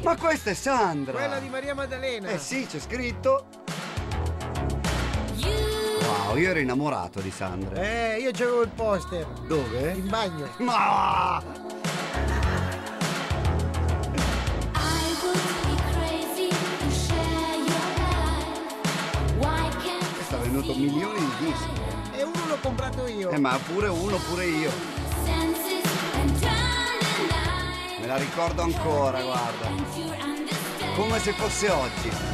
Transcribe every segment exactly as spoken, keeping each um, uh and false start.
Ma questa è Sandra! Quella di Maria Maddalena! Eh sì, c'è scritto! Wow, io ero innamorato di Sandra. Eh, io c'avevo il poster. Dove? In bagno. Ma... Questo ha venduto milioni di dischi. E uno l'ho comprato io. Eh, ma pure uno, pure io. Me la ricordo ancora, guarda. Come se fosse oggi.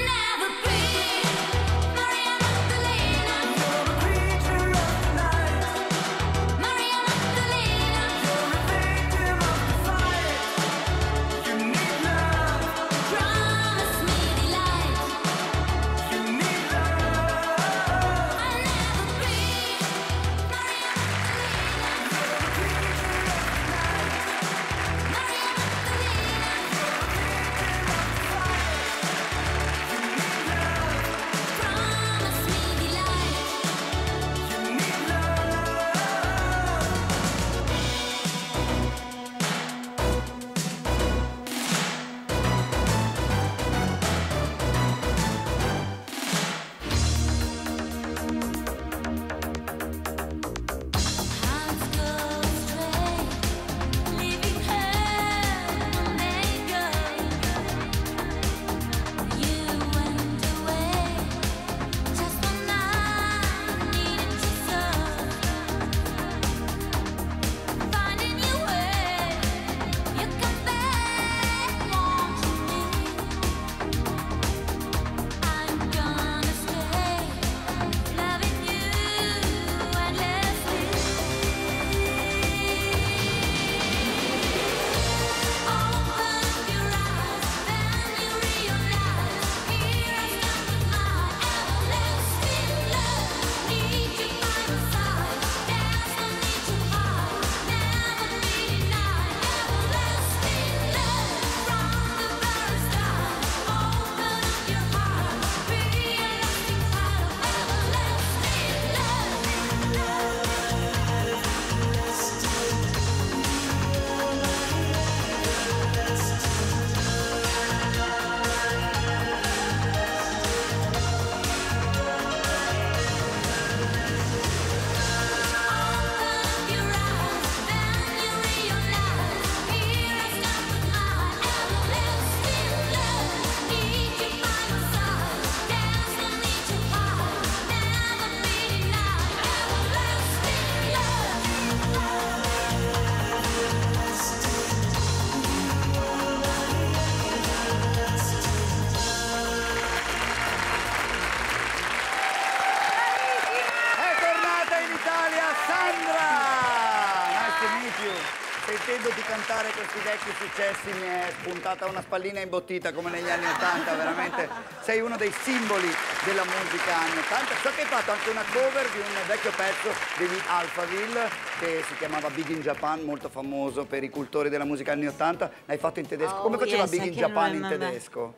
Sentendoti cantare questi vecchi successi mi è spuntata una spallina imbottita come negli anni ottanta, veramente sei uno dei simboli della musica anni ottanta. So che hai fatto anche una cover di un vecchio pezzo degli Alphaville che si chiamava Big in Japan, molto famoso per i cultori della musica anni ottanta. L'hai fatto in tedesco. Oh, come faceva yes, Big I in can Japan remember. in tedesco?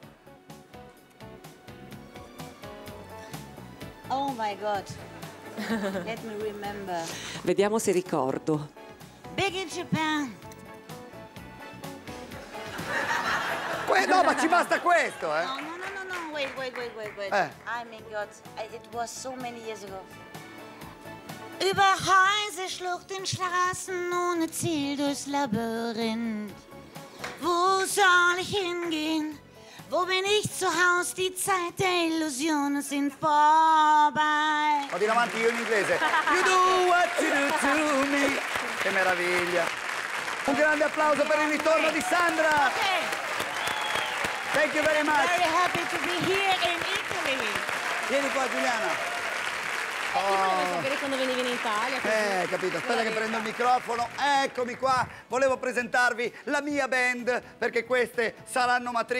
Oh my God. Let me remember. Vediamo se ricordo. Big in Japan. Que no, ma ci basta questo, eh? No, no, no, no, no. Wait, wait, wait, wait, wait. Eh. I my God. I, it was so many years ago. Über heiße Schluchtenstraßen ohne Ziel durchs Labyrinth. Wo soll ich hingehen? Wo bin ich zu Haus? Die Zeit der Illusionen sind vorbei. Vado in avanti io in inglese. You do what you do to me. Che meraviglia. Un grande applauso per il ritorno di Sandra. Okay. Thank you very much. Very happy to be here in Italy. Vieni qua, Giuliana. Io volevo sapere quando venivi in Italia. così. Eh, capito, aspetta che prendo il microfono. Eccomi qua. Volevo presentarvi la mia band perché queste saranno matrici.